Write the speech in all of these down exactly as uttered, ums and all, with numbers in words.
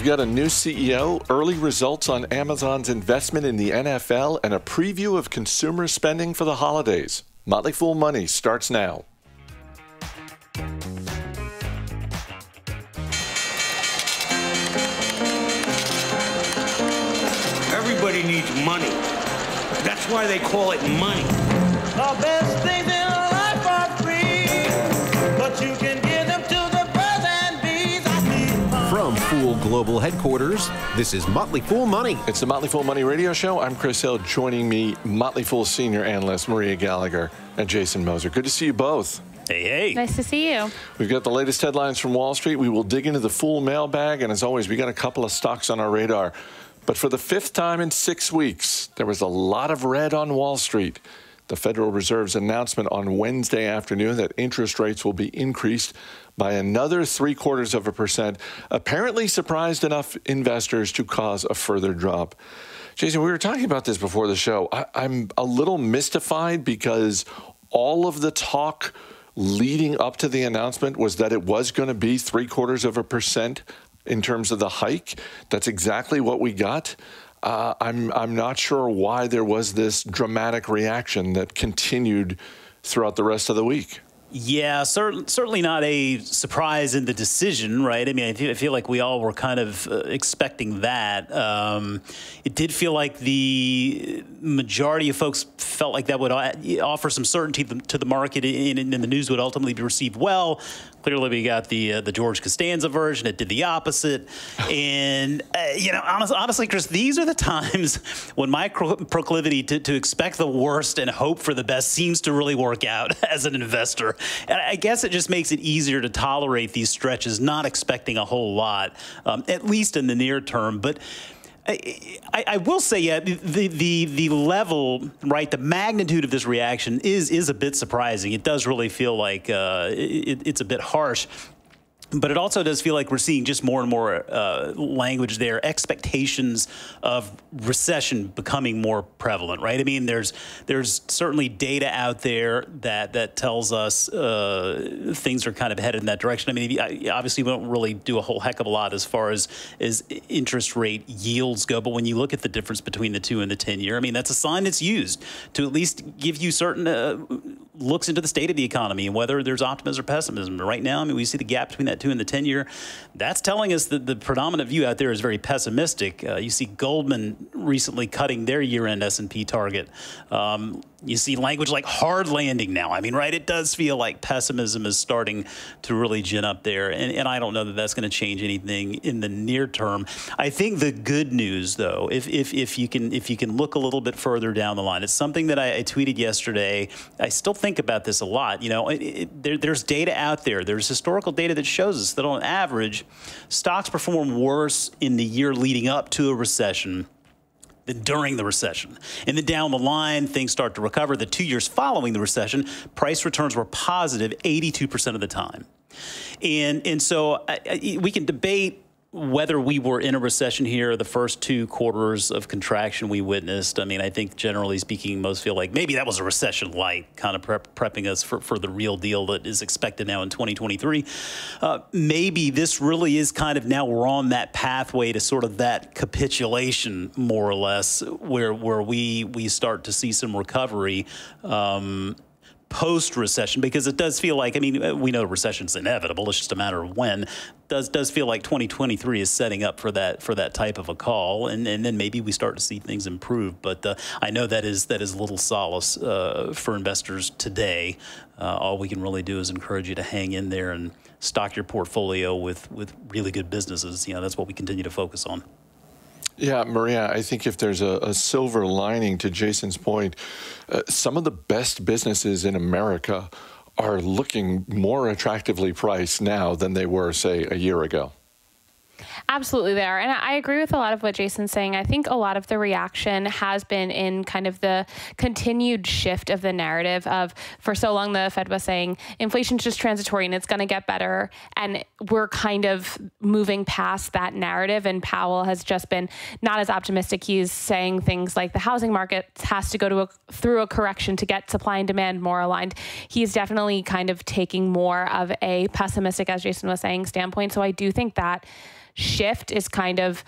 got a new C E O, early results on Amazon's investment in the N F L, and a preview of consumer spending for the holidays. Motley Fool Money starts now. Everybody needs money. That's why they call it money. The best things in life are free, but you can give them to the birds and bees. From Fool Global Headquarters, this is Motley Fool Money. It's the Motley Fool Money radio show. I'm Chris Hill. Joining me, Motley Fool senior analyst Maria Gallagher and Jason Moser. Good to see you both. Hey, hey. Nice to see you. We've got the latest headlines from Wall Street. We will dig into the Fool mailbag, and as always, we got a couple of stocks on our radar. But for the fifth time in six weeks, there was a lot of red on Wall Street. The Federal Reserve's announcement on Wednesday afternoon that interest rates will be increased by another three quarters of a percent apparently surprised enough investors to cause a further drop. Jason, we were talking about this before the show. I, I'm a little mystified because all of the talk leading up to the announcement was that it was going to be three quarters of a percent in terms of the hike. That's exactly what we got. Uh, I'm I'm not sure why there was this dramatic reaction that continued throughout the rest of the week. Yeah, cer- certainly not a surprise in the decision, right? I mean, I feel, I feel like we all were kind of uh, expecting that. Um, it did feel like the majority of folks felt like that would offer some certainty to the market, and, and the news would ultimately be received well. Clearly, we got the uh, the George Costanza version. It did the opposite. And, uh, you know, honest, honestly, Chris, these are the times when my proclivity to, to expect the worst and hope for the best seems to really work out as an investor. And I guess it just makes it easier to tolerate these stretches, not expecting a whole lot, um, at least in the near term. But I, I, I will say, yeah, the, the the level, right, the magnitude of this reaction is is a bit surprising. It does really feel like uh, it, it's a bit harsh. But it also does feel like we're seeing just more and more uh, language there, expectations of recession becoming more prevalent, right? I mean, there's there's certainly data out there that that tells us uh, things are kind of headed in that direction. I mean, obviously, we don't really do a whole heck of a lot as far as, as interest rate yields go. But when you look at the difference between the two and the ten-year, I mean, that's a sign that's used to at least give you certain uh, looks into the state of the economy and whether there's optimism or pessimism. Right now, I mean, we see the gap between that two and the ten-year. That's telling us that the predominant view out there is very pessimistic. Uh, you see Goldman recently cutting their year-end S and P target. Um, you see language like hard landing now. I mean, right, it does feel like pessimism is starting to really gin up there. And, and I don't know that that's going to change anything in the near term. I think the good news, though, if if, if you can if you can look a little bit further down the line, it's something that I, I tweeted yesterday. I still think about this a lot. You know, it, it, there, there's data out there. There's historical data that shows us that on average, stocks perform worse in the year leading up to a recession than during the recession. And then down the line, things start to recover. The two years following the recession, price returns were positive eighty-two percent of the time. And, and so I, I, we can debate whether we were in a recession here, the first two quarters of contraction we witnessed. I mean, I think generally speaking, most feel like maybe that was a recession light, kind of prep, prepping us for, for the real deal that is expected now in twenty twenty-three. Uh, maybe this really is kind of now we're on that pathway to sort of that capitulation, more or less, where where we we start to see some recovery. Um, post-recession, because it does feel like, I mean, we know recession's inevitable. It's just a matter of when. Does does feel like twenty twenty-three is setting up for that for that type of a call, and, and then maybe we start to see things improve. But uh, I know that is that is little solace uh, for investors today. Uh, all we can really do is encourage you to hang in there and stock your portfolio with with really good businesses. You know, that's what we continue to focus on. Yeah, Maria, I think if there's a, a silver lining to Jason's point, uh, some of the best businesses in America are looking more attractively priced now than they were, say, a year ago. Absolutely there. And I agree with a lot of what Jason's saying. I think a lot of the reaction has been in kind of the continued shift of the narrative of, for so long, the Fed was saying inflation's just transitory and it's going to get better. And we're kind of moving past that narrative. And Powell has just been not as optimistic. He's saying things like the housing market has to go to a, through a correction to get supply and demand more aligned. He's definitely kind of taking more of a pessimistic, as Jason was saying, standpoint. So I do think that shift is kind of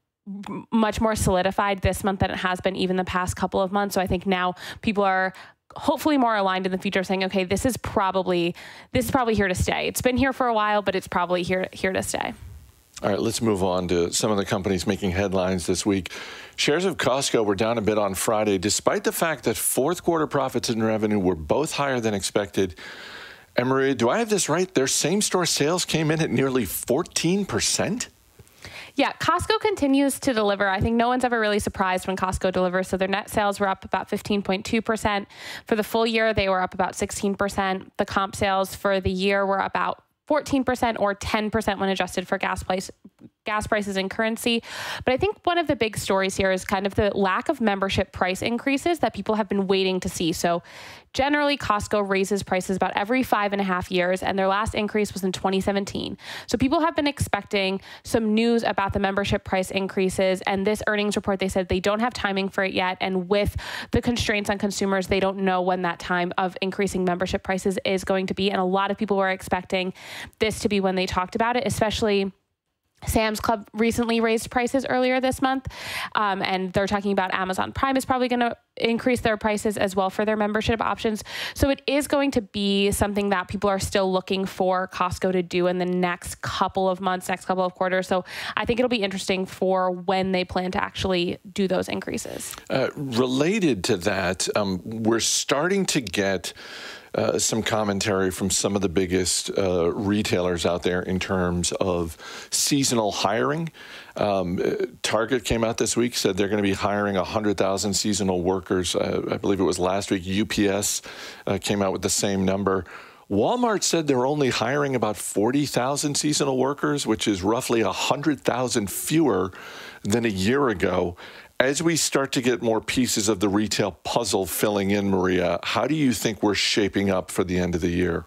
much more solidified this month than it has been even the past couple of months. So I think now people are hopefully more aligned in the future, saying, okay, this is probably this is probably here to stay. It's been here for a while, but it's probably here here to stay. All right, let's move on to some of the companies making headlines this week. Shares of Costco were down a bit on Friday, despite the fact that fourth quarter profits and revenue were both higher than expected. And Maria, do I have this right? Their same-store sales came in at nearly fourteen percent? Yeah, Costco continues to deliver. I think no one's ever really surprised when Costco delivers. So their net sales were up about fifteen point two percent. For the full year, they were up about sixteen percent. The comp sales for the year were about fourteen percent or ten percent when adjusted for gas price, gas prices and currency. But I think one of the big stories here is kind of the lack of membership price increases that people have been waiting to see. So generally, Costco raises prices about every five and a half years, and their last increase was in twenty seventeen. So people have been expecting some news about the membership price increases, and this earnings report, they said they don't have timing for it yet, and with the constraints on consumers, they don't know when that time of increasing membership prices is going to be, and a lot of people were expecting this to be when they talked about it, especially Sam's Club recently raised prices earlier this month, um, and they're talking about Amazon Prime is probably going to increase their prices as well for their membership options. So it is going to be something that people are still looking for Costco to do in the next couple of months, next couple of quarters. So I think it'll be interesting for when they plan to actually do those increases. Uh, related to that, um, we're starting to get Uh, some commentary from some of the biggest uh, retailers out there in terms of seasonal hiring. Um, Target came out this week, said they're going to be hiring one hundred thousand seasonal workers. Uh, I believe it was last week. U P S uh, came out with the same number. Walmart said they're only hiring about forty thousand seasonal workers, which is roughly one hundred thousand fewer than a year ago. As we start to get more pieces of the retail puzzle filling in, Maria, how do you think we're shaping up for the end of the year?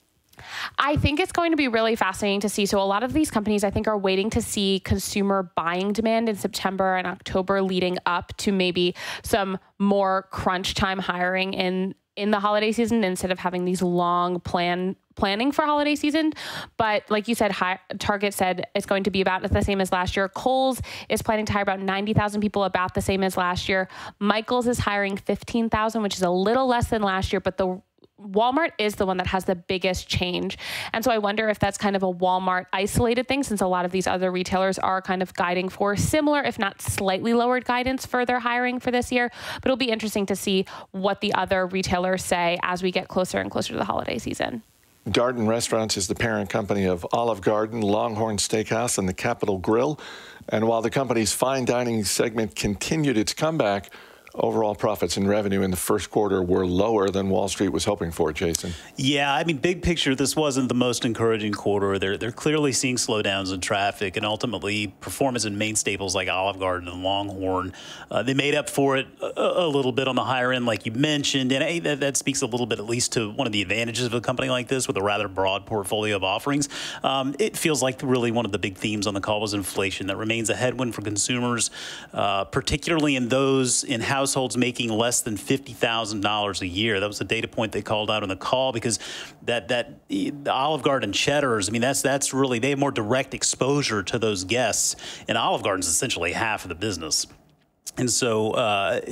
I think it's going to be really fascinating to see. So a lot of these companies, I think, are waiting to see consumer buying demand in September and October leading up to maybe some more crunch time hiring in in the holiday season instead of having these long plan planning for holiday season. But like you said, hi, Target said it's going to be about the same as last year. Kohl's is planning to hire about ninety thousand people, about the same as last year. Michael's is hiring fifteen thousand, which is a little less than last year, but the Walmart is the one that has the biggest change. And so I wonder if that's kind of a Walmart isolated thing, since a lot of these other retailers are kind of guiding for similar, if not slightly lowered guidance for their hiring for this year. But it'll be interesting to see what the other retailers say as we get closer and closer to the holiday season. Darden Restaurants is the parent company of Olive Garden, Longhorn Steakhouse, and the Capitol Grill. And while the company's fine dining segment continued its comeback, overall profits and revenue in the first quarter were lower than Wall Street was hoping for, Jason. Yeah, I mean, big picture, this wasn't the most encouraging quarter. They're they're clearly seeing slowdowns in traffic, and ultimately performance in main staples like Olive Garden and Longhorn. Uh, they made up for it a, a little bit on the higher end, like you mentioned, and hey, that, that speaks a little bit at least to one of the advantages of a company like this with a rather broad portfolio of offerings. Um, it feels like really one of the big themes on the call was inflation. That remains a headwind for consumers, uh, particularly in those in house households making less than fifty thousand dollars a year. That was the data point they called out on the call, because that that the Olive Garden Cheddars, I mean, that's that's really, they have more direct exposure to those guests, and Olive Garden's essentially half of the business. And so, uh,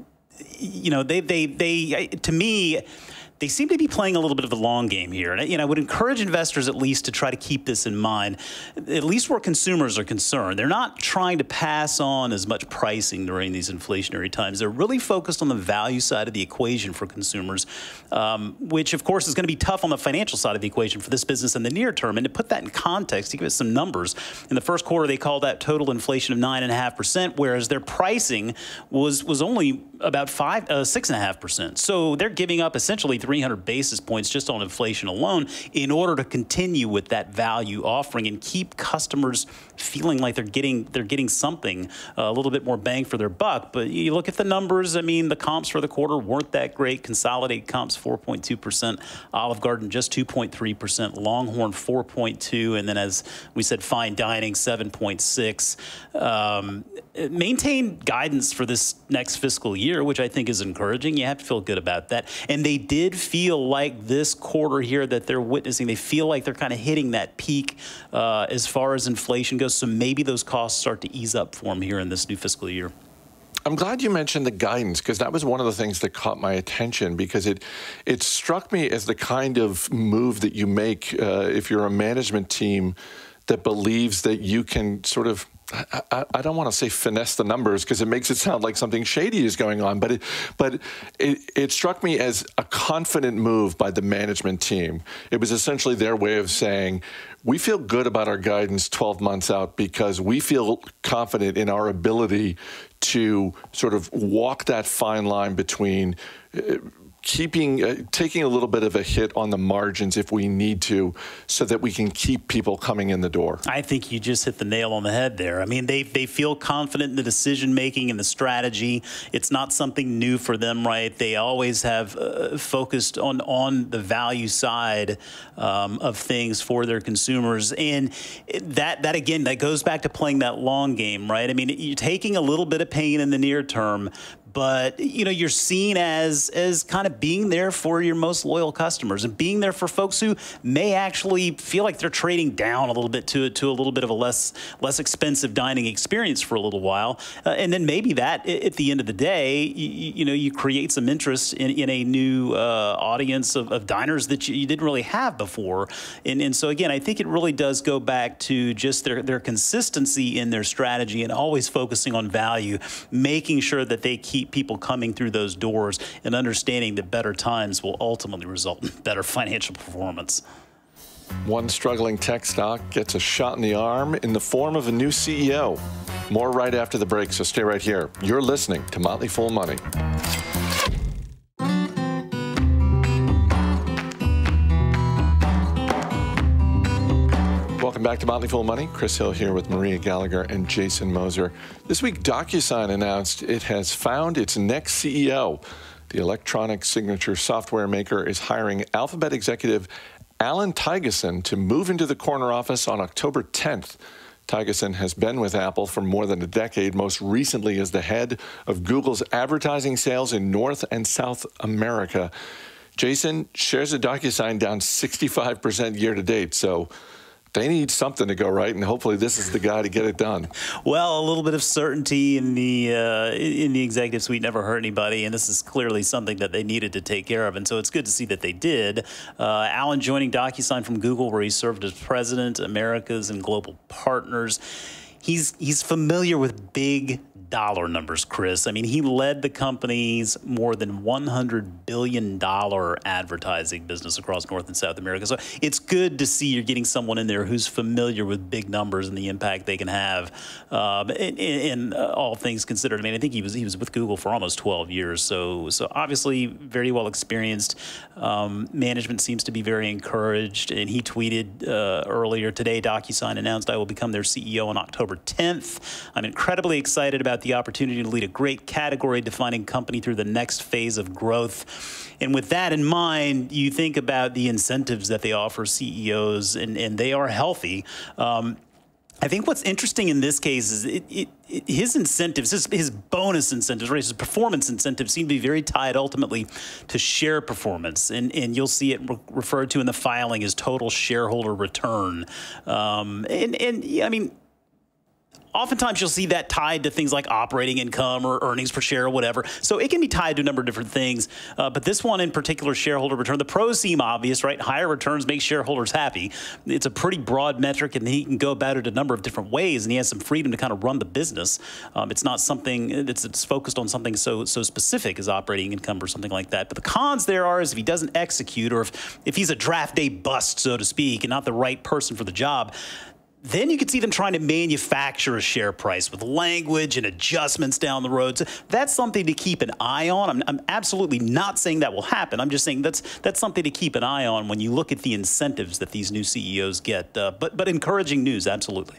you know, they they they to me, they seem to be playing a little bit of a long game here. And you know, I would encourage investors at least to try to keep this in mind, at least where consumers are concerned. They're not trying to pass on as much pricing during these inflationary times. They're really focused on the value side of the equation for consumers, um, which, of course, is going to be tough on the financial side of the equation for this business in the near term. And to put that in context, to give us some numbers, in the first quarter, they called that total inflation of nine point five percent, whereas their pricing was, was only about five, uh, six point five percent. So they're giving up essentially three hundred basis points just on inflation alone in order to continue with that value offering and keep customers feeling like they're getting they're getting something, uh, a little bit more bang for their buck. But you look at the numbers, I mean, the comps for the quarter weren't that great. Consolidated comps four point two percent, Olive Garden just two point three percent, Longhorn four point two, and then as we said, fine dining seven point six. Um, maintain guidance for this next fiscal year, which I think is encouraging. You have to feel good about that. And they did feel like this quarter here that they're witnessing, they feel like they're kind of hitting that peak uh, as far as inflation goes. So maybe those costs start to ease up for them here in this new fiscal year. I'm glad you mentioned the guidance, because that was one of the things that caught my attention, because it it struck me as the kind of move that you make uh, if you're a management team that believes that you can sort of, I, I don't want to say finesse the numbers because it makes it sound like something shady is going on, but it, but it, it struck me as a confident move by the management team. It was essentially their way of saying, we feel good about our guidance twelve months out because we feel confident in our ability to sort of walk that fine line between uh, keeping, uh, taking a little bit of a hit on the margins if we need to, so that we can keep people coming in the door. I think you just hit the nail on the head there. I mean, they they feel confident in the decision making and the strategy. It's not something new for them, right? They always have uh, focused on on the value side um, of things for their consumers, and that that again that goes back to playing that long game, right? I mean, you're taking a little bit of pain in the near term, but you know, you're seen as as kind of being there for your most loyal customers and being there for folks who may actually feel like they're trading down a little bit to to a little bit of a less less expensive dining experience for a little while, uh, and then maybe that at the end of the day, you, you know, you create some interest in, in a new uh, audience of, of diners that you, you didn't really have before, and and so again, I think it really does go back to just their their consistency in their strategy and always focusing on value, making sure that they keep people coming through those doors and understanding that better times will ultimately result in better financial performance. One struggling tech stock gets a shot in the arm in the form of a new C E O. More right after the break, so stay right here. You're listening to Motley Fool Money. Welcome back to Motley Fool Money. Chris Hill here with Maria Gallagher and Jason Moser. This week, DocuSign announced it has found its next C E O. The electronic signature software maker is hiring Alphabet executive Alan Tygeson to move into the corner office on October tenth. Tygeson has been with Apple for more than a decade, most recently as the head of Google's advertising sales in North and South America. Jason, shares of DocuSign down sixty-five percent year to date, so they need something to go right, and hopefully this is the guy to get it done. Well, a little bit of certainty in the uh, in the executive suite never hurt anybody, and this is clearly something that they needed to take care of, and so it's good to see that they did. Uh, Alan joining DocuSign from Google, where he served as president, Americas and global partners. He's he's familiar with big dollar numbers, Chris. I mean, he led the company's more than one hundred billion dollars advertising business across North and South America. So it's good to see you're getting someone in there who's familiar with big numbers and the impact they can have. Um, in, in uh, all things considered, I mean, I think he was he was with Google for almost twelve years. So so obviously very well experienced. Um, management seems to be very encouraged. And he tweeted uh, earlier today, DocuSign announced, I will become their C E O on October tenth. I'm incredibly excited about the opportunity to lead a great category-defining company through the next phase of growth. And with that in mind, you think about the incentives that they offer C E Os, and, and they are healthy. Um, I think what's interesting in this case is it, it, it, his incentives, his, his bonus incentives, right, his performance incentives seem to be very tied ultimately to share performance. And, and you'll see it re referred to in the filing as total shareholder return. Um, and, and yeah, I mean, oftentimes you'll see that tied to things like operating income or earnings per share or whatever. So it can be tied to a number of different things. Uh, but this one in particular, shareholder return, the pros seem obvious, right? Higher returns make shareholders happy. It's a pretty broad metric, and he can go about it a number of different ways, and he has some freedom to kind of run the business. Um, it's not something that's it's focused on something so so specific as operating income or something like that. But the cons there are is if he doesn't execute, or if, if he's a draft day bust, so to speak, and not the right person for the job, then you could see them trying to manufacture a share price with language and adjustments down the road. So that's something to keep an eye on. I'm, I'm absolutely not saying that will happen. I'm just saying that's that's something to keep an eye on when you look at the incentives that these new C E Os get. Uh, but but encouraging news, absolutely.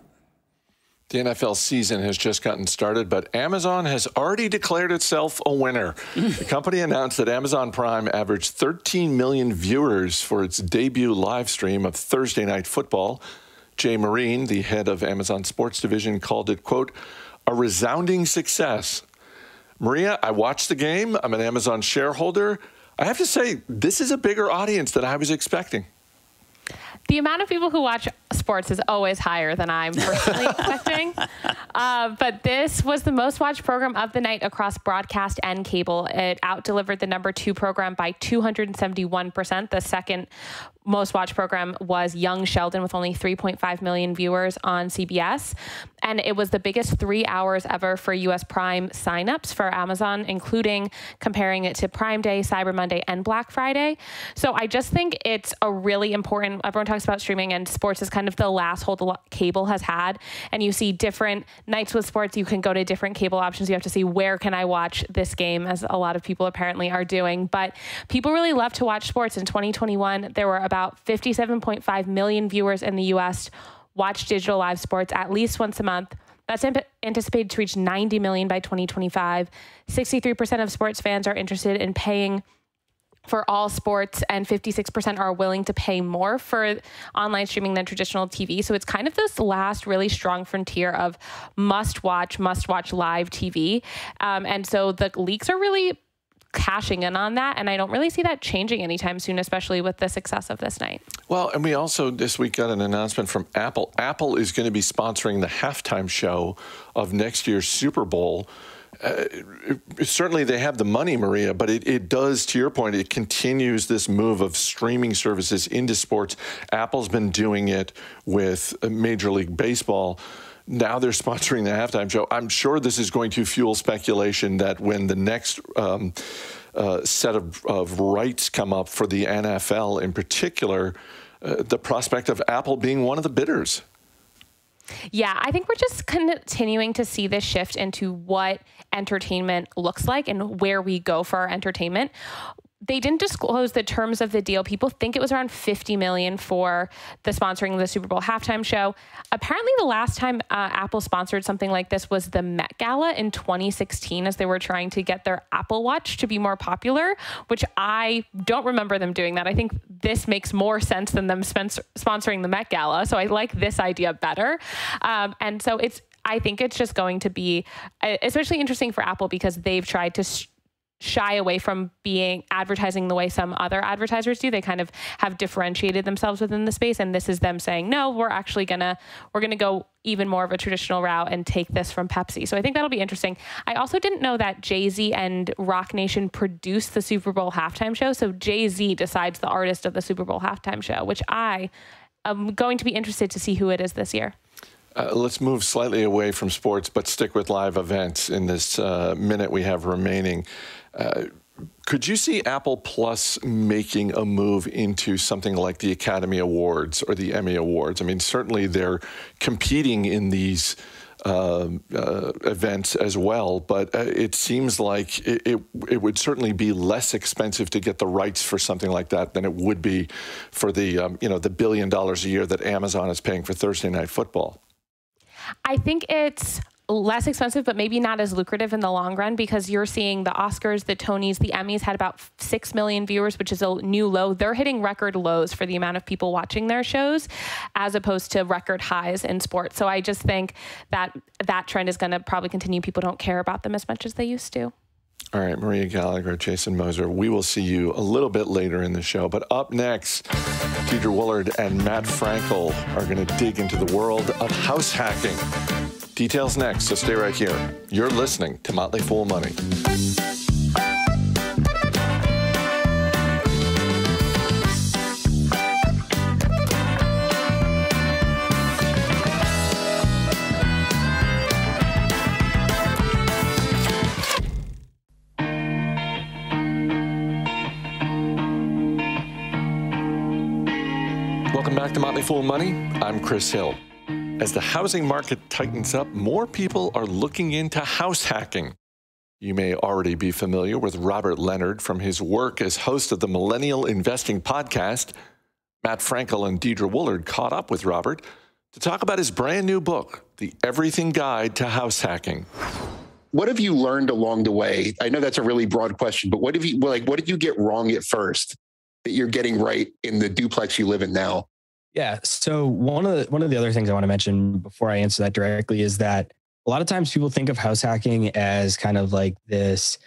The N F L season has just gotten started, but Amazon has already declared itself a winner. The company announced that Amazon Prime averaged thirteen million viewers for its debut live stream of Thursday Night Football. Jay Marine, the head of Amazon Sports Division, called it, quote, a resounding success. Maria, I watched the game. I'm an Amazon shareholder. I have to say, this is a bigger audience than I was expecting. The amount of people who watch sports is always higher than I'm personally expecting. Uh, but this was the most watched program of the night across broadcast and cable. It out-delivered the number two program by two hundred seventy-one percent. The second most watched program was Young Sheldon with only three point five million viewers on C B S. And it was the biggest three hours ever for U S Prime signups for Amazon, including comparing it to Prime Day, Cyber Monday, and Black Friday. So I just think it's a really important, everyone talks about streaming, and sports is kind of the last hold cable has had. And you see different nights with sports. You can go to different cable options. You have to see, where can I watch this game, as a lot of people apparently are doing. But people really love to watch sports. In twenty twenty-one, there were about fifty-seven point five million viewers in the U S watch digital live sports at least once a month. That's anticipated to reach ninety million by twenty twenty-five. sixty-three percent of sports fans are interested in paying for all sports, and fifty-six percent are willing to pay more for online streaming than traditional T V. So it's kind of this last really strong frontier of must watch, must watch live T V. Um, and so the leaks are really cashing in on that, and I don't really see that changing anytime soon, especially with the success of this night. Well, and we also this week got an announcement from Apple. Apple is going to be sponsoring the halftime show of next year's Super Bowl. Uh, it, certainly they have the money, Maria, but it, it does, to your point, it continues this move of streaming services into sports. Apple's been doing it with Major League Baseball. Now they're sponsoring the halftime show. I'm sure this is going to fuel speculation that when the next um, uh, set of, of rights come up for the N F L in particular, uh, the prospect of Apple being one of the bidders. Yeah, I think we're just continuing to see this shift into what entertainment looks like and where we go for our entertainment. They didn't disclose the terms of the deal. People think it was around fifty million dollars for the sponsoring of the Super Bowl halftime show. Apparently, the last time uh, Apple sponsored something like this was the Met Gala in twenty sixteen, as they were trying to get their Apple Watch to be more popular, which I don't remember them doing that. I think this makes more sense than them sponsor- sponsoring the Met Gala. So I like this idea better. Um, and so it's, I think it's just going to be especially interesting for Apple, because they've tried to sh- shy away from being advertising the way some other advertisers do. They kind of have differentiated themselves within the space, and this is them saying, no, we're actually gonna we're gonna go even more of a traditional route and take this from Pepsi. So I think that'll be interesting. I also didn't know that Jay-Z and Rock Nation produced the Super Bowl halftime show. So Jay-Z decides the artist of the Super Bowl halftime show, which I am going to be interested to see who it is this year. Uh, let's move slightly away from sports, but stick with live events in this uh, minute we have remaining. Uh, could you see Apple Plus making a move into something like the Academy Awards or the Emmy Awards? I mean, certainly they're competing in these uh, uh, events as well, but uh, it seems like it, it, it would certainly be less expensive to get the rights for something like that than it would be for the, um, you know, the billion dollars a year that Amazon is paying for Thursday Night Football. I think it's less expensive, but maybe not as lucrative in the long run, because you're seeing the Oscars, the Tonys, the Emmys had about six million viewers, which is a new low. They're hitting record lows for the amount of people watching their shows, as opposed to record highs in sports. So I just think that that trend is going to probably continue. People don't care about them as much as they used to. All right, Maria Gallagher, Jason Moser, we will see you a little bit later in the show. But up next, Deidre Woolard and Matt Frankel are going to dig into the world of house hacking. Details next, so stay right here. You're listening to Motley Fool Money. Welcome back to Motley Fool Money. I'm Chris Hill. As the housing market tightens up, more people are looking into house hacking. You may already be familiar with Robert Leonard from his work as host of the Millennial Investing Podcast. Matt Frankel and Deidre Woolard caught up with Robert to talk about his brand new book, The Everything Guide to House Hacking. What have you learned along the way? I know that's a really broad question, but what have you, like, what did you get wrong at first that you're getting right in the duplex you live in now? Yeah. So one of the, one of the other things I want to mention before I answer that directly is that a lot of times people think of house hacking as kind of like this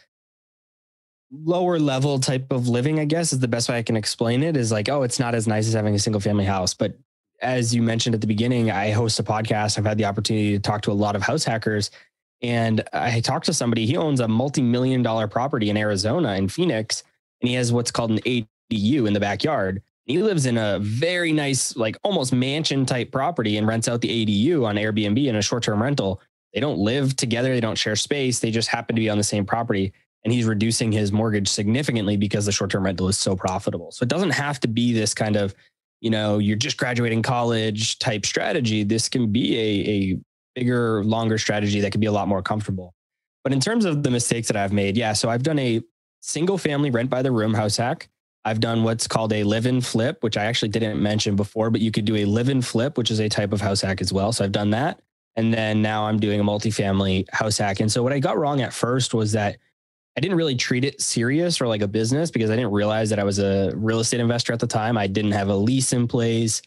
lower level type of living, I guess is the best way I can explain it, is like, oh, it's not as nice as having a single family house. But as you mentioned at the beginning, I host a podcast. I've had the opportunity to talk to a lot of house hackers. And I talked to somebody, he owns a multi-million dollar property in Arizona, in Phoenix, and he has what's called an A D U in the backyard. He lives in a very nice, like almost mansion type property and rents out the A D U on Airbnb in a short-term rental. They don't live together. They don't share space. They just happen to be on the same property. And he's reducing his mortgage significantly because the short-term rental is so profitable. So it doesn't have to be this kind of, you know, you're just graduating college type strategy. This can be a, a bigger, longer strategy that can be a lot more comfortable. But in terms of the mistakes that I've made, yeah, so I've done a single family rent by the room house hack. I've done what's called a live-in flip, which I actually didn't mention before, but you could do a live-in flip, which is a type of house hack as well. So I've done that. And then now I'm doing a multifamily house hack. And so what I got wrong at first was that I didn't really treat it serious or like a business because I didn't realize that I was a real estate investor at the time. I didn't have a lease in place.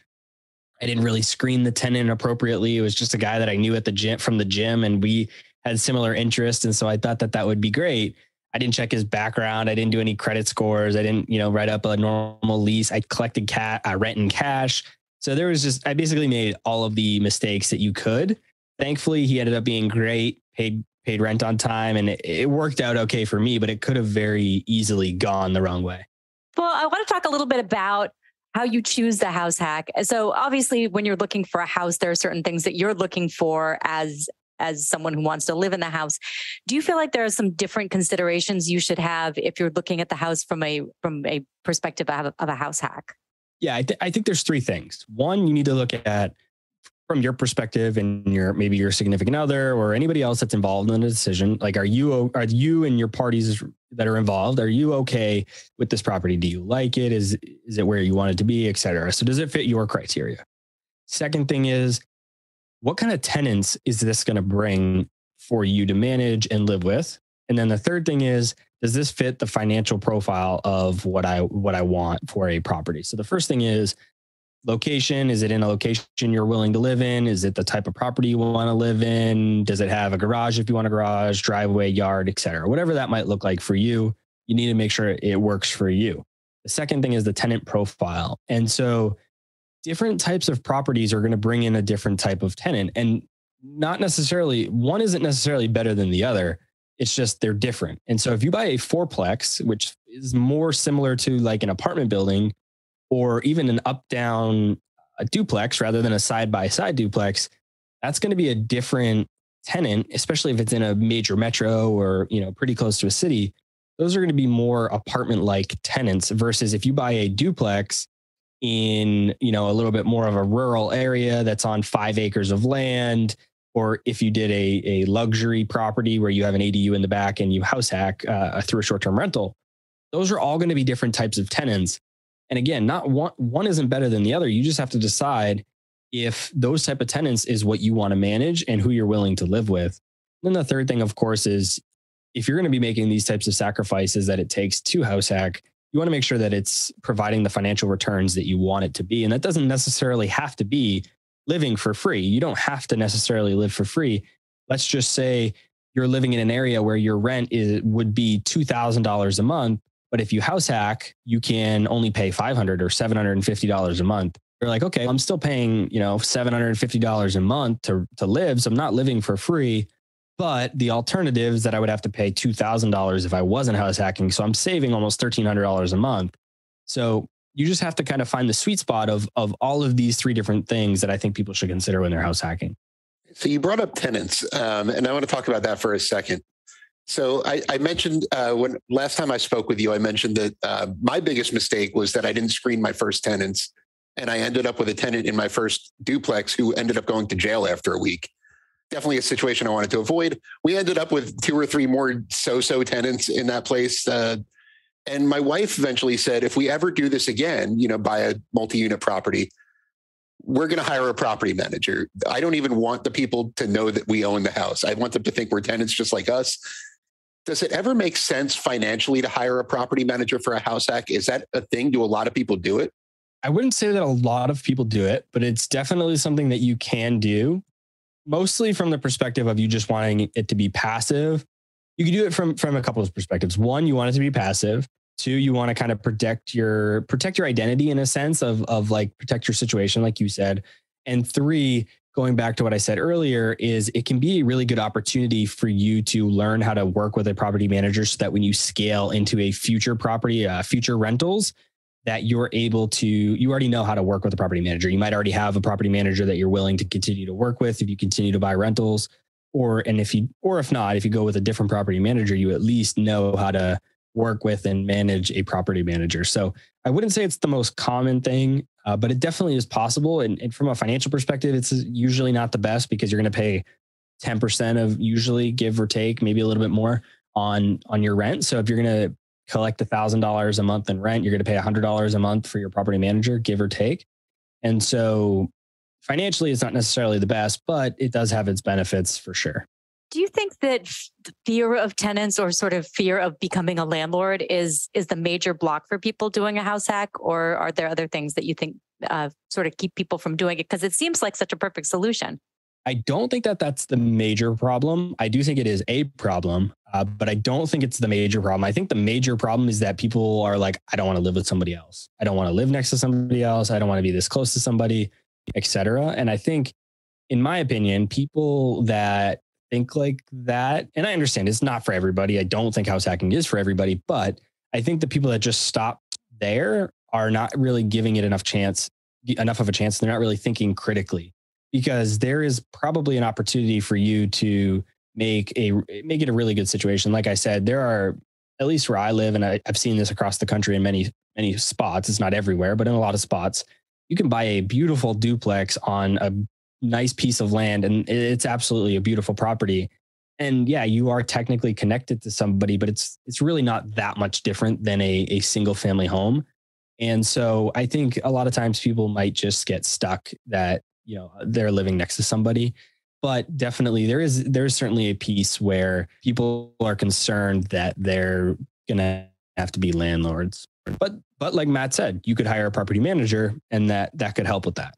I didn't really screen the tenant appropriately. It was just a guy that I knew at the gym from the gym, and we had similar interests. And so I thought that that would be great. I didn't check his background. I didn't do any credit scores. I didn't, you know, write up a normal lease. I collected cat, uh, rent in cash. So there was just, I basically made all of the mistakes that you could. Thankfully, he ended up being great, paid paid rent on time, and it, it worked out okay for me, but it could have very easily gone the wrong way. Well, I want to talk a little bit about how you choose the house hack. So obviously, when you're looking for a house, there are certain things that you're looking for as as someone who wants to live in the house. Do you feel like there are some different considerations you should have if you're looking at the house from a from a perspective of a, of a house hack? Yeah, I, th- I think there's three things. One, you need to look at from your perspective and your maybe your significant other or anybody else that's involved in the decision. Like, are you are you and your parties that are involved, are you okay with this property? Do you like it? Is is it where you want it to be, et cetera? So does it fit your criteria? Second thing is, what kind of tenants is this going to bring for you to manage and live with? And then the third thing is, does this fit the financial profile of what I what I want for a property? So the first thing is location. Is it in a location you're willing to live in? Is it the type of property you want to live in? Does it have a garage if you want a garage, driveway, yard, et cetera? Whatever that might look like for you, you need to make sure it works for you. The second thing is the tenant profile. And so different types of properties are going to bring in a different type of tenant, and not necessarily, one isn't necessarily better than the other. It's just they're different. And so if you buy a fourplex, which is more similar to like an apartment building, or even an up-down a duplex rather than a side-by-side duplex, that's going to be a different tenant, especially if it's in a major metro or, you know, pretty close to a city. Those are going to be more apartment-like tenants versus if you buy a duplex in, you know, a little bit more of a rural area that's on five acres of land, or if you did a, a luxury property where you have an A D U in the back and you house hack uh, through a short-term rental, those are all going to be different types of tenants. And again, not one, one isn't better than the other. You just have to decide if those type of tenants is what you want to manage and who you're willing to live with. And then the third thing, of course, is if you're going to be making these types of sacrifices that it takes to house hack, you want to make sure that it's providing the financial returns that you want it to be. And that doesn't necessarily have to be living for free. You don't have to necessarily live for free. Let's just say you're living in an area where your rent is would be two thousand dollars a month. But if you house hack, you can only pay five hundred dollars or seven hundred fifty dollars a month. You're like, okay, I'm still paying, you know, seven hundred fifty dollars a month to, to live. So I'm not living for free, but the alternative is that I would have to pay two thousand dollars if I wasn't house hacking. So I'm saving almost thirteen hundred dollars a month. So you just have to kind of find the sweet spot of, of all of these three different things that I think people should consider when they're house hacking. So you brought up tenants, um, and I want to talk about that for a second. So I, I mentioned uh, when last time I spoke with you, I mentioned that uh, my biggest mistake was that I didn't screen my first tenants, and I ended up with a tenant in my first duplex who ended up going to jail after a week. Definitely a situation I wanted to avoid. We ended up with two or three more so-so tenants in that place. Uh, and my wife eventually said, if we ever do this again, you know, buy a multi-unit property, we're going to hire a property manager. I don't even want the people to know that we own the house. I want them to think we're tenants just like us. Does it ever make sense financially to hire a property manager for a house hack? Is that a thing? Do a lot of people do it? I wouldn't say that a lot of people do it, but it's definitely something that you can do. mostly from the perspective of you just wanting it to be passive. You can do it from, from a couple of perspectives. One, you want it to be passive. Two, you want to kind of protect your protect your identity in a sense of, of like protect your situation, like you said. And three, going back to what I said earlier, is it can be a really good opportunity for you to learn how to work with a property manager so that when you scale into a future property, uh, future rentals, that you're able to, you already know how to work with a property manager. You might already have a property manager that you're willing to continue to work with if you continue to buy rentals, or, and if you, or if not, if you go with a different property manager, you at least know how to work with and manage a property manager. So I wouldn't say it's the most common thing, uh, but it definitely is possible. And, and from a financial perspective, it's usually not the best because you're going to pay ten percent of usually, give or take, maybe a little bit more on, on your rent. So if you're going to collect one thousand dollars a month in rent, you're going to pay one hundred dollars a month for your property manager, give or take. And so financially, it's not necessarily the best, but it does have its benefits for sure. Do you think that fear of tenants or sort of fear of becoming a landlord is is the major block for people doing a house hack? Or are there other things that you think uh, sort of keep people from doing it? Because it seems like such a perfect solution. I don't think that that's the major problem. I do think it is a problem, uh, but I don't think it's the major problem. I think the major problem is that people are like, I don't want to live with somebody else. I don't want to live next to somebody else. I don't want to be this close to somebody, et cetera. And I think, in my opinion, people that think like that, and I understand it's not for everybody. I don't think house hacking is for everybody, but I think the people that just stop there are not really giving it enough chance, enough of a chance. They're not really thinking critically, because there is probably an opportunity for you to make a make it a really good situation. Like I said, there are, at least where I live, and I, I've seen this across the country in many many spots. It's not everywhere, but in a lot of spots, you can buy a beautiful duplex on a nice piece of land, and it's absolutely a beautiful property. And yeah, you are technically connected to somebody, but it's it's really not that much different than a, a single family home. And so I think a lot of times people might just get stuck that, you know, they're living next to somebody. But definitely there is there's certainly a piece where people are concerned that they're gonna have to be landlords. But but like Matt said, you could hire a property manager, and that that could help with that.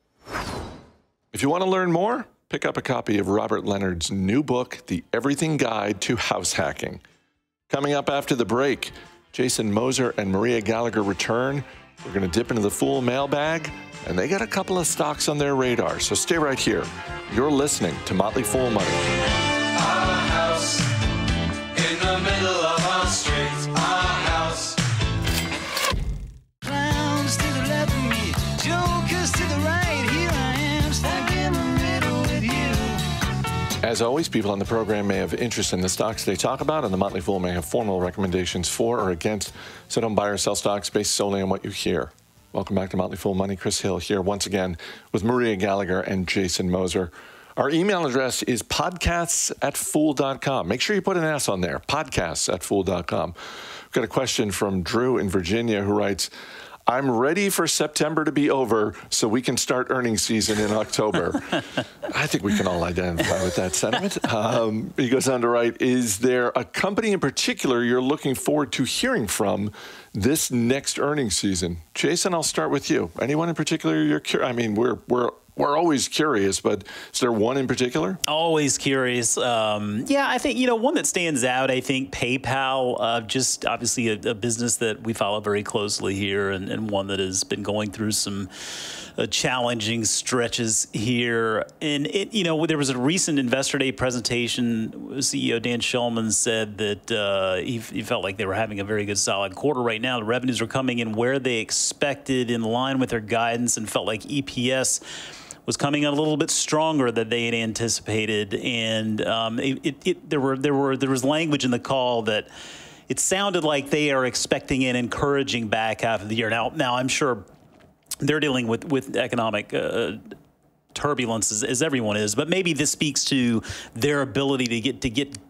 If you want to learn more, pick up a copy of Robert Leonard's new book, The Everything Guide to House Hacking. Coming up after the break, Jason Moser and Maria Gallagher return. We're going to dip into the Fool mailbag, and they got a couple of stocks on their radar, so stay right here. You're listening to Motley Fool Money. Our house in the middle of our streets. Our house. Clowns to the left of me, jokers to the right. Here I am, stuck in the middle with you. As always, people on the program may have interest in the stocks they talk about, and the Motley Fool may have formal recommendations for or against, so don't buy or sell stocks based solely on what you hear. Welcome back to Motley Fool Money. Chris Hill here once again with Maria Gallagher and Jason Moser. Our email address is podcasts at fool dot com. Make sure you put an S on there, podcasts at fool dot com. We've got a question from Drew in Virginia who writes, I'm ready for September to be over so we can start earnings season in October. I think we can all identify with that sentiment. Um, he goes on to write, is there a company in particular you're looking forward to hearing from this next earnings season? Jason, I'll start with you. Anyone in particular you're curious? I mean, we're we're we're always curious, but is there one in particular? Always curious. Um, yeah, I think, you know, one that stands out, I think PayPal, uh, just obviously a, a business that we follow very closely here, and, and one that has been going through some uh, challenging stretches here. And, it, you know, there was a recent Investor Day presentation. C E O Dan Schulman said that uh, he, he felt like they were having a very good, solid quarter right now. The revenues are coming in where they expected, in line with their guidance, and felt like E P S was coming in a little bit stronger than they had anticipated, and um, it, it, it, there were there were there was language in the call that it sounded like they are expecting an encouraging back half of the year. Now, now I'm sure they're dealing with with economic uh, turbulence as, as everyone is, but maybe this speaks to their ability to get to get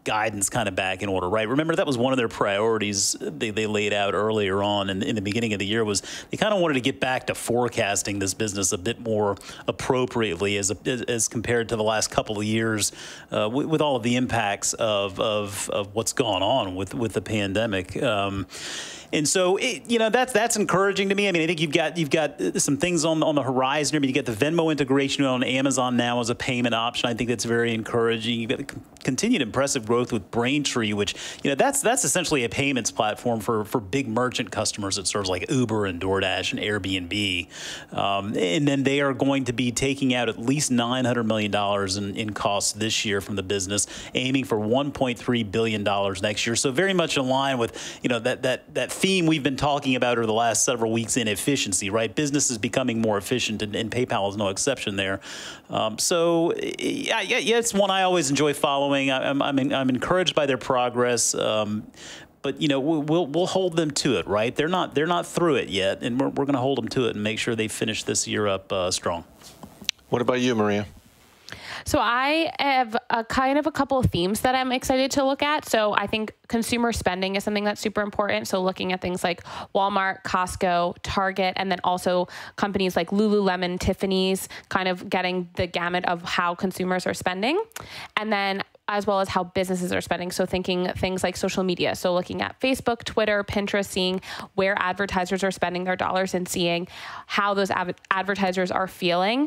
guidance kind of back in order, right? Remember, that was one of their priorities they, they laid out earlier on in, in the beginning of the year, was they kind of wanted to get back to forecasting this business a bit more appropriately as, a, as, as compared to the last couple of years uh, with, with all of the impacts of, of, of what's gone on with, with the pandemic. Um, And so, it, you know, that's that's encouraging to me. I mean, I think you've got you've got some things on on the horizon. I mean, you get the Venmo integration on Amazon now as a payment option. I think that's very encouraging. You've got the continued impressive growth with Braintree, which, you know, that's that's essentially a payments platform for for big merchant customers that serves like Uber and DoorDash and Airbnb. Um, and then they are going to be taking out at least nine hundred million dollars in, in costs this year from the business, aiming for one point three billion dollars next year. So very much in line with, you know, that that that theme we've been talking about over the last several weeks in efficiency, right? Business is becoming more efficient, and, and PayPal is no exception there. Um, so, yeah, yeah, yeah, it's one I always enjoy following. I, I'm, I'm, I'm encouraged by their progress, um, but you know, we'll we'll hold them to it, right? They're not they're not through it yet, and we're we're going to hold them to it and make sure they finish this year up uh, strong. What about you, Maria? So I have a kind of a couple of themes that I'm excited to look at. So I think consumer spending is something that's super important. So looking at things like Walmart, Costco, Target, and then also companies like Lululemon, Tiffany's, kind of getting the gamut of how consumers are spending. And then as well as how businesses are spending. So thinking things like social media. So looking at Facebook, Twitter, Pinterest, seeing where advertisers are spending their dollars and seeing how those av- advertisers are feeling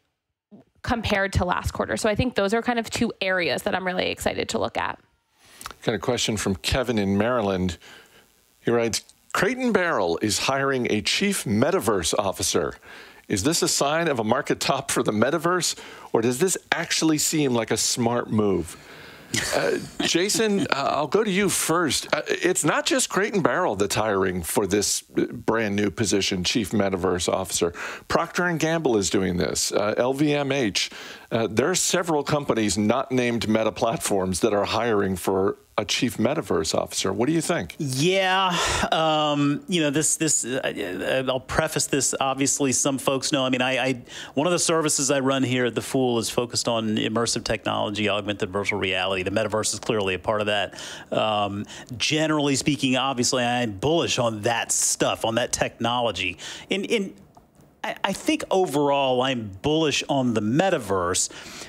compared to last quarter. So I think those are kind of two areas that I'm really excited to look at. Got a question from Kevin in Maryland. He writes, Crate and Barrel is hiring a chief metaverse officer. Is this a sign of a market top for the metaverse, or does this actually seem like a smart move? Uh, Jason, uh, I'll go to you first. Uh, it's not just Crate and Barrel that's hiring for this brand new position, Chief Metaverse Officer. Procter and Gamble is doing this. Uh, L V M H. Uh, there are several companies not named Meta Platforms that are hiring for a Chief Metaverse Officer. What do you think? Yeah, um, you know, this, this, uh, I'll preface this, obviously some folks know, I mean, I, I, one of the services I run here at The Fool is focused on immersive technology, augmented virtual reality. The metaverse is clearly a part of that. Um, generally speaking, obviously, I'm bullish on that stuff, on that technology. In, in, I, I think overall, I'm bullish on the metaverse.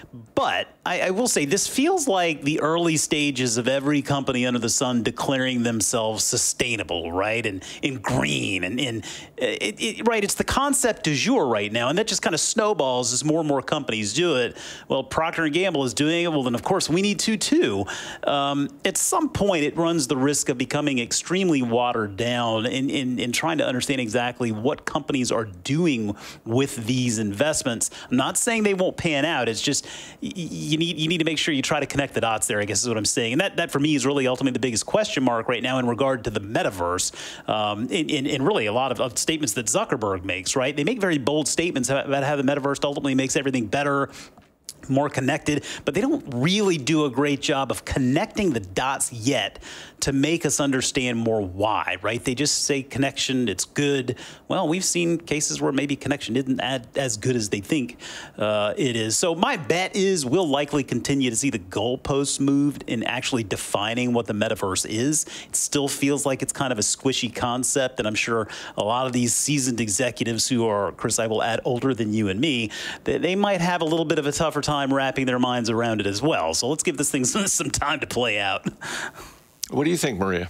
But I, I will say this feels like the early stages of every company under the sun declaring themselves sustainable, right? And, and green and, and it, it, right. It's the concept du jour right now. And that just kind of snowballs as more and more companies do it. Well, Procter and Gamble is doing it. Well, then, of course, we need to, too. Um, at some point, it runs the risk of becoming extremely watered down in, in, in trying to understand exactly what companies are doing with these investments. I'm not saying they won't pan out. It's just you need you need to make sure you try to connect the dots there, I guess is what I'm saying. And that, that for me is really ultimately the biggest question mark right now in regard to the metaverse. Um, in, in, in really a lot of, of statements that Zuckerberg makes, right? They make very bold statements about how the metaverse ultimately makes everything better, more connected, but they don't really do a great job of connecting the dots yet to make us understand more why, right? They just say connection, it's good. Well, we've seen cases where maybe connection isn't as good as they think uh, it is. So my bet is we'll likely continue to see the goalposts moved in actually defining what the metaverse is. It still feels like it's kind of a squishy concept, and I'm sure a lot of these seasoned executives who are, Chris, I will add, older than you and me, they, they might have a little bit of a tougher time wrapping their minds around it as well. So let's give this thing some time to play out. What do you think, Maria?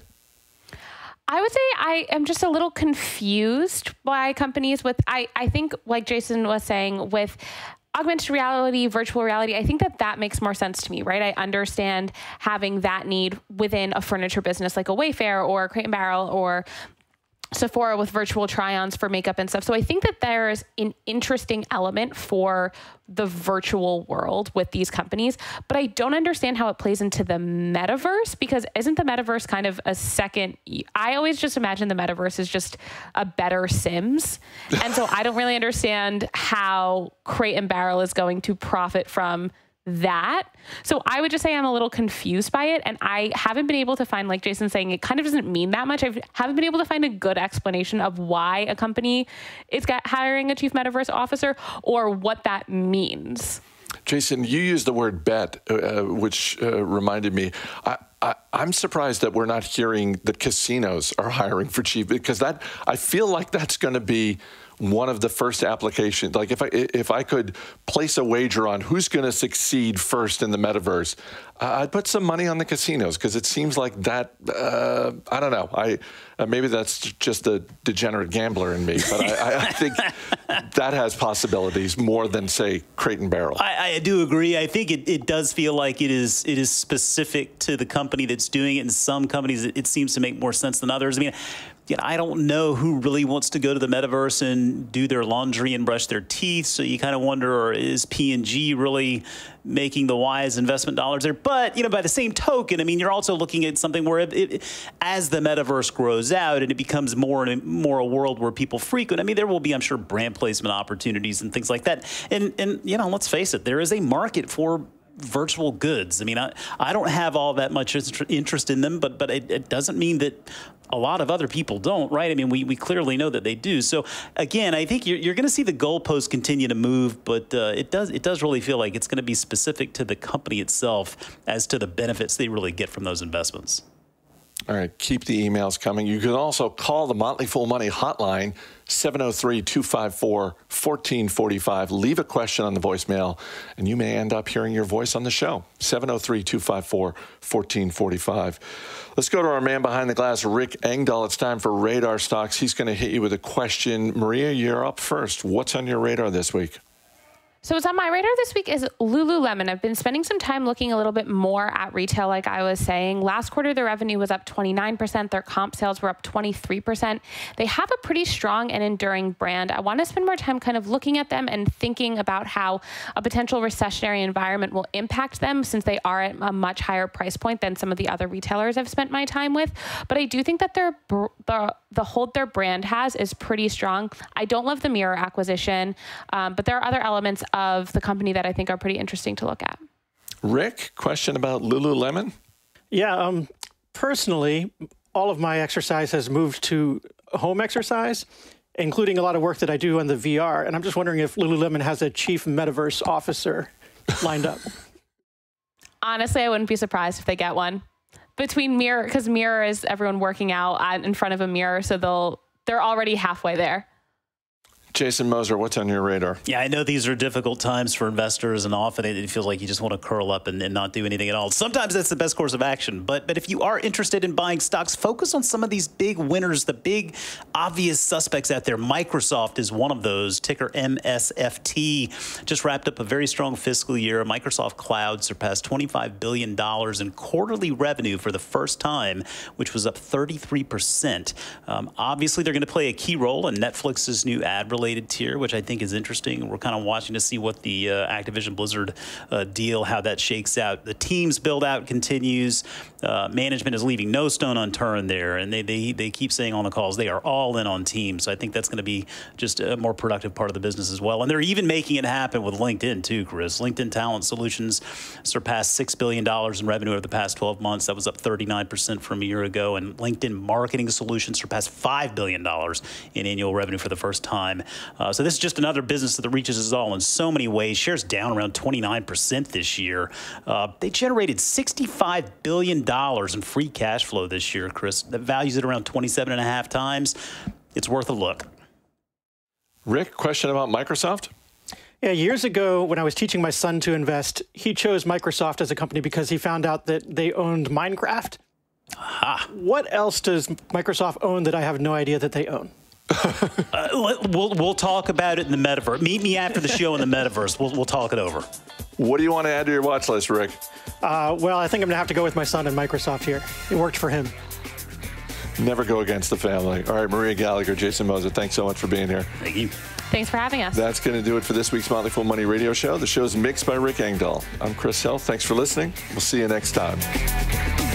I would say I am just a little confused by companies with, I, I think like Jason was saying, with augmented reality, virtual reality, I think that that makes more sense to me, right? I understand having that need within a furniture business like a Wayfair or Crate and Barrel or Sephora with virtual try-ons for makeup and stuff. So I think that there's an interesting element for the virtual world with these companies, but I don't understand how it plays into the metaverse, because isn't the metaverse kind of a second? I always just imagine the metaverse is just a better Sims. And so I don't really understand how Crate and Barrel is going to profit from that. So I would just say I'm a little confused by it. And I haven't been able to find, like Jason's saying, it kind of doesn't mean that much. I haven't been able to find a good explanation of why a company is got hiring a chief metaverse officer or what that means. Jason, you used the word bet, uh, which uh, reminded me. I, I, I'm surprised that we're not hearing that casinos are hiring for chief, because that I feel like that's going to be one of the first applications. Like if I if I could place a wager on who's going to succeed first in the metaverse, uh, I'd put some money on the casinos, because it seems like that. Uh, I don't know. I uh, maybe that's just a degenerate gambler in me, but I, I think that has possibilities more than, say, Crate and Barrel. I, I do agree. I think it, it does feel like it is it is specific to the company that's doing it. In some companies, it, it seems to make more sense than others. I mean, you know, I don't know who really wants to go to the metaverse and do their laundry and brush their teeth. So you kind of wonder, or is P and G really making the wise investment dollars there? But, you know, by the same token, I mean, you're also looking at something where it, it, as the metaverse grows out and it becomes more and more a world where people frequent, I mean, there will be, I'm sure, brand placement opportunities and things like that. And, and you know, let's face it, there is a market for virtual goods. I mean, I, I don't have all that much interest in them, but but it, it doesn't mean that a lot of other people don't, right? I mean, we, we clearly know that they do. So again, I think you're, you're going to see the goalposts continue to move, but uh, it does it does really feel like it's going to be specific to the company itself as to the benefits they really get from those investments. All right, keep the emails coming. You can also call the Motley Fool Money hotline, seven oh three, two five four, one four four five. Leave a question on the voicemail, and you may end up hearing your voice on the show, seven oh three, two five four, one four four five. Let's go to our man behind the glass, Rick Engdahl. It's time for Radar Stocks. He's going to hit you with a question. Maria, you're up first. What's on your radar this week? So what's on my radar this week is Lululemon. I've been spending some time looking a little bit more at retail, like I was saying. Last quarter, their revenue was up twenty-nine percent. Their comp sales were up twenty-three percent. They have a pretty strong and enduring brand. I want to spend more time kind of looking at them and thinking about how a potential recessionary environment will impact them, since they are at a much higher price point than some of the other retailers I've spent my time with. But I do think that their the, the hold their brand has is pretty strong. I don't love the Mirror acquisition, um, but there are other elements of the company that I think are pretty interesting to look at. Rick, question about Lululemon? Yeah, um, personally, all of my exercise has moved to home exercise, including a lot of work that I do on the V R. And I'm just wondering if Lululemon has a chief metaverse officer lined up. Honestly, I wouldn't be surprised if they get one. Between Mirror, because Mirror is everyone working out in front of a mirror, so they'll they're already halfway there. Jason Moser, what's on your radar? Yeah, I know these are difficult times for investors, and often it feels like you just want to curl up and, and not do anything at all. Sometimes that's the best course of action. But but if you are interested in buying stocks, focus on some of these big winners, the big obvious suspects out there. Microsoft is one of those, ticker M S F T. Just wrapped up a very strong fiscal year. Microsoft Cloud surpassed twenty-five billion dollars in quarterly revenue for the first time, which was up thirty-three percent. Um, obviously, they're going to play a key role in Netflix's new ad-related tier, which I think is interesting. We're kind of watching to see what the uh, Activision Blizzard uh, deal, how that shakes out. The team's build out continues. Uh, management is leaving no stone unturned there, and they, they they keep saying on the calls they are all in on Teams. So I think that's going to be just a more productive part of the business as well. And they're even making it happen with LinkedIn too, Chris. LinkedIn Talent Solutions surpassed six billion dollars in revenue over the past twelve months. That was up thirty-nine percent from a year ago. And LinkedIn Marketing Solutions surpassed five billion dollars in annual revenue for the first time. Uh, so this is just another business that reaches us all in so many ways. Shares down around twenty-nine percent this year. Uh, they generated sixty-five billion dollars in free cash flow this year, Chris. That values it around twenty-seven and a half times. It's worth a look. Rick, question about Microsoft? Yeah, years ago when I was teaching my son to invest, he chose Microsoft as a company because he found out that they owned Minecraft. Aha. What else does Microsoft own that I have no idea that they own? uh, we'll we'll talk about it in the metaverse. Meet me after the show in the metaverse. We'll we'll talk it over. What do you want to add to your watch list, Rick? Uh, well, I think I'm gonna have to go with my son and Microsoft here. It worked for him. Never go against the family. All right, Maria Gallagher, Jason Moser, thanks so much for being here. Thank you. Thanks for having us. That's going to do it for this week's Motley Fool Money radio show. The show's mixed by Rick Engdahl. I'm Chris Hill. Thanks for listening. We'll see you next time.